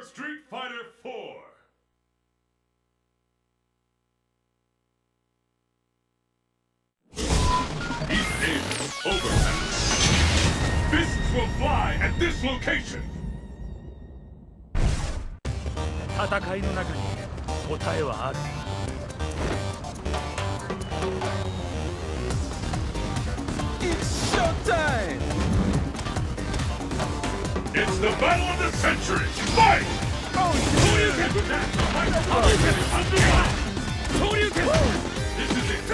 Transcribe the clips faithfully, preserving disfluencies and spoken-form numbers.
Street Fighter four. He's in overtime. Fists will fly at this location. 戦いの中に答えはある。 It's showtime! It's the battle of the century. Fight! Oh, Shoryuken! Shoryuken! This is it.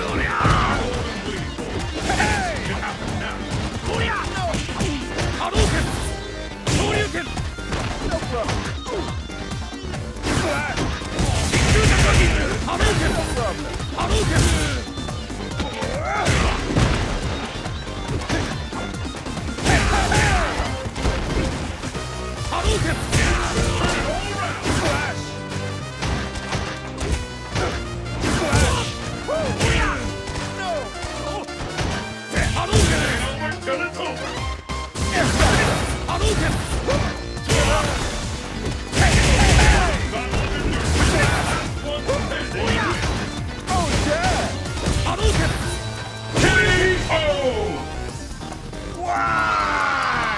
hey! It happens now. No! Hadouken! Shoryuken! No problem. Flash! Hadouken! No problem. Hadouken! Hadouken! Flash! Flash! No! Hadouken! Over till it's over. Hadouken! Oh, yeah! Hadouken! K O! Wow!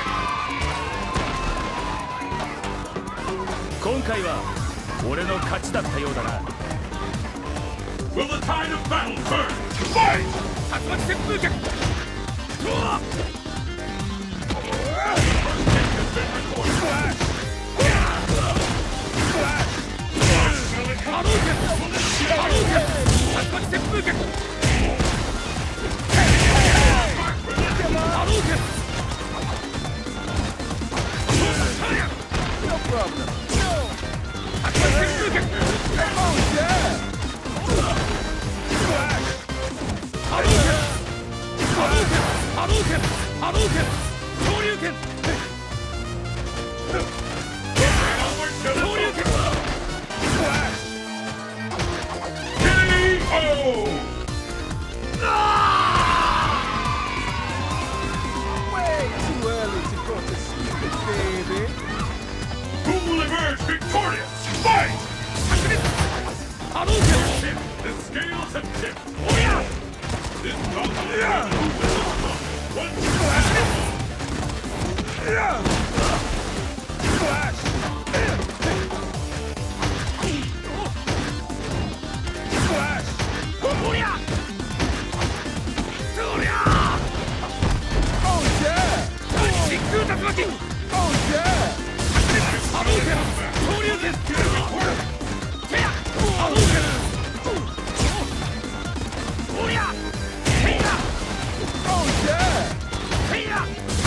今回は俺の勝ちだったようだな。 Will the tide of battle turn? Fight! 竜巻旋風脚。うわっ Flash! Flash! 波動拳波動拳竜巻旋風脚。波動拳 No problem. No! 竜巻旋風脚。 Oh, yeah! Flash! 波動拳波動拳波動拳波動拳昇竜拳昇竜拳 Flash! K O! Way too early to go to sleep, baby. Who will emerge victorious? Fight! 炸裂波動拳 The scales have tipped. This combat who will one Flash! Flash! Flash! おりゃそりゃ Oh, yeah! 真空竜巻 Oh, yeah! 波動拳昇竜拳せや波動拳おりゃせや Oh, yeah! せや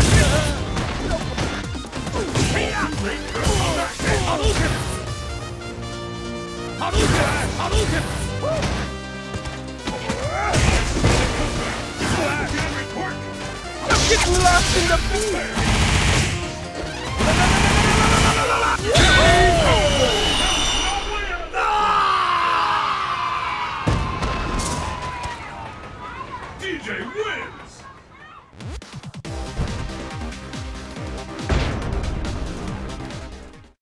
せや波動拳波動拳波動拳 Flash! Don't get lost in the beat!